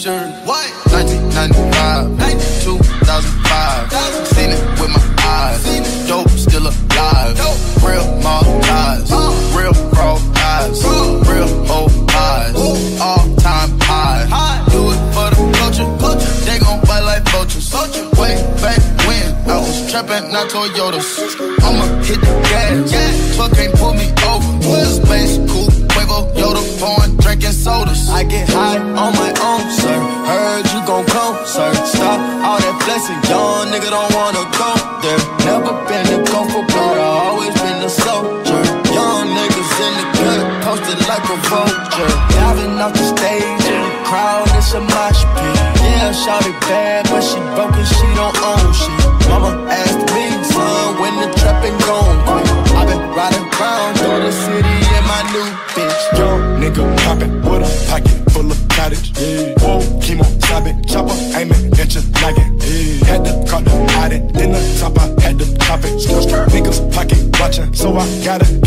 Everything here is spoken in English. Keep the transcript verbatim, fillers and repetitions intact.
t-shirt. What? nineteen ninety-five, two thousand five. Seen it with my eyes. Dope still alive. Real mob ties. Real raw eyes. Real old eyes. All time high. Do it for the culture. They gon' bite like vultures. Way back when I was trapping, not Toyotas. I'ma hit the gas. Truck can't pull me over. Space cool. Quavo, Yoda, pouring, drinking sodas. I get high on my own, sir. Heard you gon' come, sir. Stop all that flexing, young nigga don't wanna go there. Never been a go for blood, I always been a soldier. Young niggas in the cut, posted like a vulture. Diving off the stage in the crowd, it's a mosh pit. Yeah, shawty bad, but she broke and she don't own shit. Mama asked me, son, when the trapping gon' quit. I been riding around through the city in my new bitch. Young nigga poppin' with a pocket full of cottage. Yeah. Whoa, chemo, sobbing, chopper, aiming at your noggin. Yeah. Had to cut the hide it, then the top I had to chop it. Niggas pocket watchin', so I gotta